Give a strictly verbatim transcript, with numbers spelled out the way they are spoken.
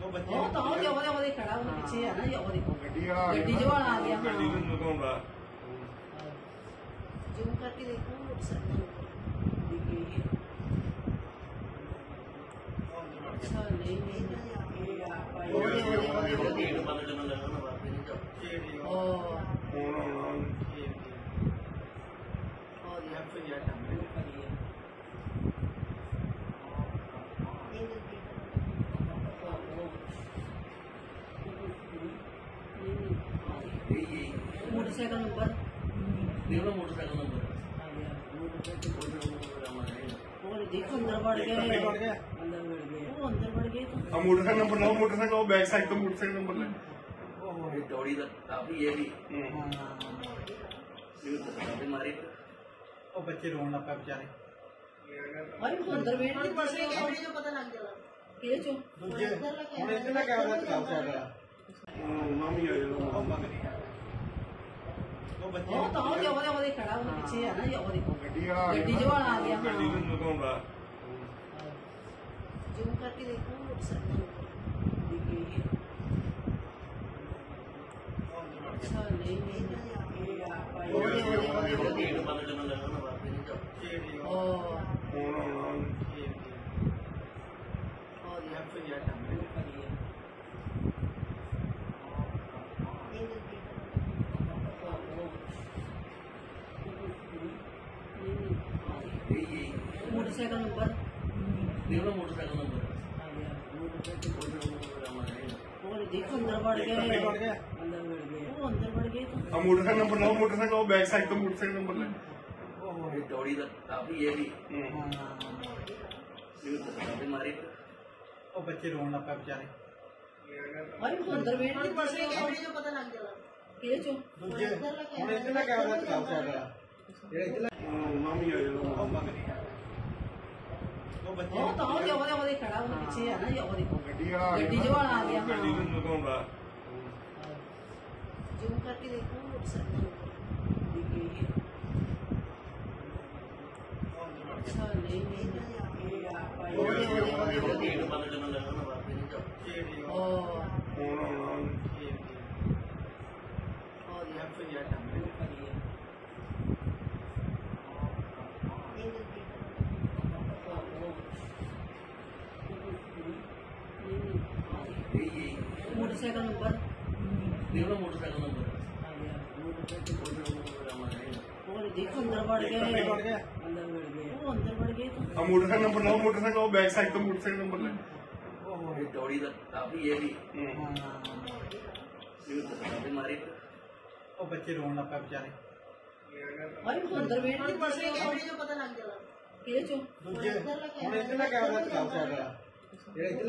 ਉਹ ਤਾਂ ਉਹ ਜੋ ਉਹਦੇ ਉਹਦੇ ਖੜਾ ਉਹਦੇ ਪਿੱਛੇ ਆ ਨਾ ਜੋ ਉਹਦੇ ਗੱਡੀ ਵਾਲਾ ਗੱਡੀ ਜੋ ਵਾਲਾ ਆ ਗਿਆ ਗੱਡੀ ਨੂੰ ਲਗਾਉਂਦਾ ਜ਼ੂਮ ਕਰਕੇ ਦੇਖੋ ਮੋਟਰਸਾਈਕਲ ਦਿਖੇ ਅੱਛਾ ਨਹੀਂ ਨਹੀਂ ਇਹ ਆਪਾਂ ਉਹਦੇ ਉਹਦੇ ਉਹਦੇ ਗੇਟ ਬੰਦ ਕਰਨ ਲੱਗਾ ਨਾ ਵਾਪਸ ਨਹੀਂ ਜਾ ਉਹ ਹੁਣ ਆਉਣਾ ਉਹ ਦੀ ਐਫ ਆਈ ਆਰ ਟੰਗ ਕਰੀਏ मोटरसाइकिल नंबर देखो मोटरसाइकिल नंबर आ गया मोटरसाइकिल नंबर और देखो अंदर बढ़ गए अंदर बढ़ गए वो अंदर बढ़ गए तो ਆ ਮੋਟਰਸਾਈਕਲ ਨੰਬਰ ਲਾਓ ਮੋਟਰਸਾਈਕਲ ਉਹ ਬੈਕ ਸਾਈਡ ਤੋਂ ਮੋਟਰਸਾਈਕਲ ਨੰਬਰ ਲੈ ये दौड़ी का काफी है भी ਹੂੰ ये तो काफी मारी ਉਹ ਬੱਚੇ ਰੋਣ ਲੱਗ ਪਏ ਵਿਚਾਰੇ भाई वो अंदर बैठ के पड़ गए कैमरे जो पता लग गया ये जो ਦੂਜੇ ਹੁਣ ਇੱਥੇ ਨਾ ਕੈਮਰਾ ਚਲਾਉ ਚੱਲ ਨਾ ਵੀ ਆ ਜਾਣਾ ਉਹ ਮੰਗ ਰਹੀ ਉਹ ਬੱਚੇ ਉਹ ਤਾਂ ਉਹ ਜੋ ਉਹਦੇ ਉਹਦੇ ਖੜਾ ਉਹਦੇ ਪਿੱਛੇ ਆ ਨਾ ਜੋ ਉਹਦੇ ਗੱਡੀ ਵਾਲਾ ਗੱਡੀ ਜੋ ਵਾਲਾ ਆ ਗਿਆ ਗੱਡੀ ਨੂੰ ਲਗਾਉਂਦਾ ਜ਼ੂਮ ਕਰਕੇ ਦੇਖੋ ਮੋਟਰਸਾਈਕਲ ਦਿਖੇ ਅੱਛਾ ਨਹੀਂ ਨਹੀਂ ਇਹ ਆਪਾਂ ਉਹਦੇ ਉਹਦੇ ਉਹਦੇ गेट बंद करने लगा ना वापस नहीं जा ਉਹ ਹੁਣ ਆਉਣਾ ਉਹ ਦੀ ਐਫ ਆਈ ਆਰ ਟੰਗ ਕਰੀਏ मोटरसाइकिल नंबर देखो मोटरसाइकिल नंबर आ गया मोटरसाइकिल नंबर और देखो अंदर बढ़ गए अंदर बढ़ गए अंदर बढ़ गए वो अंदर बढ़ गए तो ਆ ਮੋਟਰਸਾਈਕਲ ਨੰਬਰ ਲਾਓ ਮੋਟਰਸਾਈਕਲ ਉਹ ਬੈਕ ਸਾਈਡ ਤੋਂ ਮੋਟਰਸਾਈਕਲ ਨੰਬਰ ਲੈ ये दौड़ी का काफी है भी ਹੂੰ ये तो काफी मारी ਉਹ ਬੱਚੇ ਰੋਣ ਲੱਗ ਪਏ ਵਿਚਾਰੇ भाई वो अंदर बैठ के पड़ गए कैमरे जो पता लग गया ये जो ਦੂਜੇ ਹੁਣ ਇੱਥੇ ਨਾ ਕੈਮਰਾ ਚਲਾਉ ਚੱਲ ਜਿਹੜਾ ਇੱਥੇ ਨਾ ਵੀ ਆ ਜਾਣਾ ਉਹ ਮੰਗ ਰਹੀ ਉਹ ਬੱਚੇ ਉਹ ਤਾਂ ਉਹ ਜੋ ਉਹਦੇ ਉਹਦੇ ਖੜਾ ਉਹਦੇ ਪਿੱਛੇ ਆ ਨਾ ਜੋ ਉਹਦੇ ਗੱਡੀ ਵਾਲਾ ਗੱਡੀ ਜੋ ਵਾਲਾ ਆ ਗਿਆ ਗੱਡੀ ਨੂੰ ਲਗਾਉਂਦਾ ਜ਼ੂਮ ਕਰਕੇ ਦੇਖੋ ਮੋਟਰਸਾਈਕਲ ਦਿਖੇ ਅੱਛਾ ਨਹੀਂ ਨਹੀਂ ਇਹ ਆਪਾਂ ਉਹਦੇ ਉਹਦੇ ਉਹਦੇ गेट बंद करने लगा ना वापस नहीं जा ਉਹ ਹੁਣ ਆਉਣਾ ਉਹ ਦੀ ਐਫ ਆਈ ਆਰ ਟੰਗ ਕਰੀਏ मोटरसाइकिल नंबर देखो मोटरसाइकिल नंबर आ गया मोटरसाइकिल नंबर और देखो अंदर बढ़ गए अंदर बढ़ गए अंदर बढ़ गए वो अंदर बढ़ गए तो ਆ ਮੋਟਰਸਾਈਕਲ ਨੰਬਰ ਲਾਓ ਮੋਟਰਸਾਈਕਲ ਉਹ ਬੈਕ ਸਾਈਡ ਤੋਂ ਮੋਟਰਸਾਈਕਲ ਨੰਬਰ ਲੈ ये दौड़ी का काफी है भी ਹੂੰ ये तो काफी मारी ਉਹ ਬੱਚੇ ਰੋਣ ਲੱਗ ਪਏ ਵਿਚਾਰੇ भाई वो अंदर बैठ के पड़ गए कैमरे जो पता लग गया ये जो ਦੂਜੇ ਹੁਣ ਇੱਥੇ ਨਾ ਕੈਮਰਾ ਚਲਾਉ ਚੱਲ ਜਿਹੜਾ ਇੱਥੇ